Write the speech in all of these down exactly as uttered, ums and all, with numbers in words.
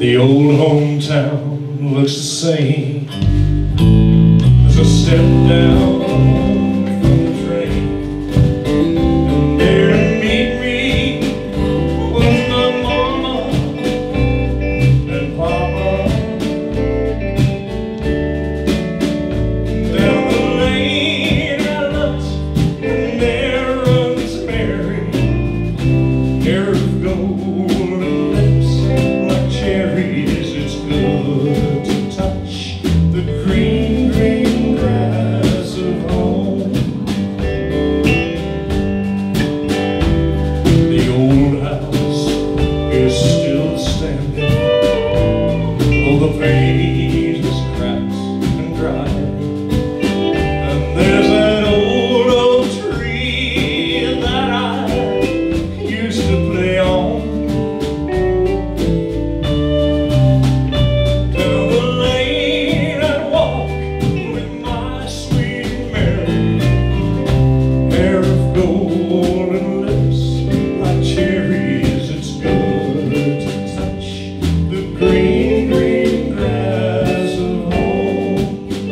The old hometown looks the same as I step down from the train, and there to meet me was my mama and papa. Down the lane I looked, and there runs Mary, hair of gold and lips like cherries. It's good to touch the green, green grass of home. The old house is still standing, though the paint is cracked and dry. And there's that old oak tree that I used to play on. Golden lips like cherries, it's good to touch the green, green grass of home.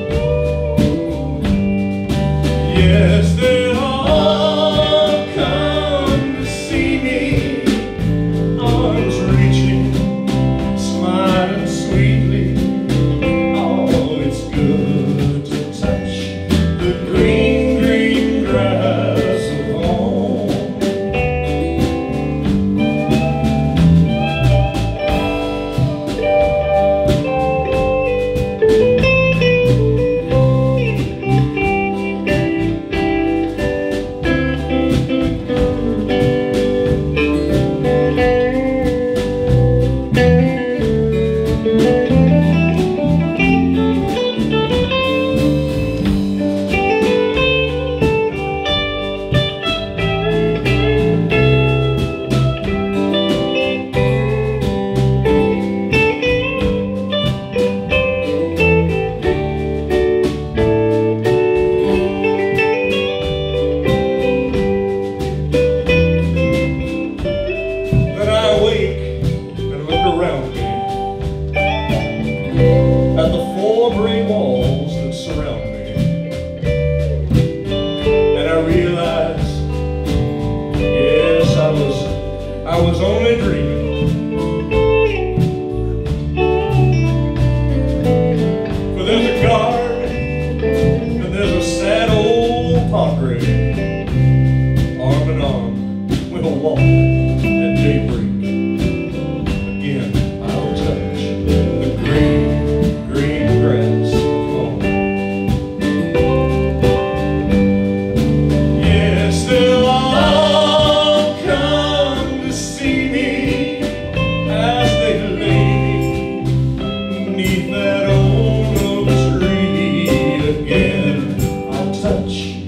Yes, they all come to see me, arms reaching, smiling sweetly. Oh, it's good to touch the green, green grass. At the four gray walls that surround me, and I realize, yes, I was, I was only dreaming. For there's a garden, and there's a sad old padre, arm in arm, we'll walk at daybreak. That old oak tree again, I'll touch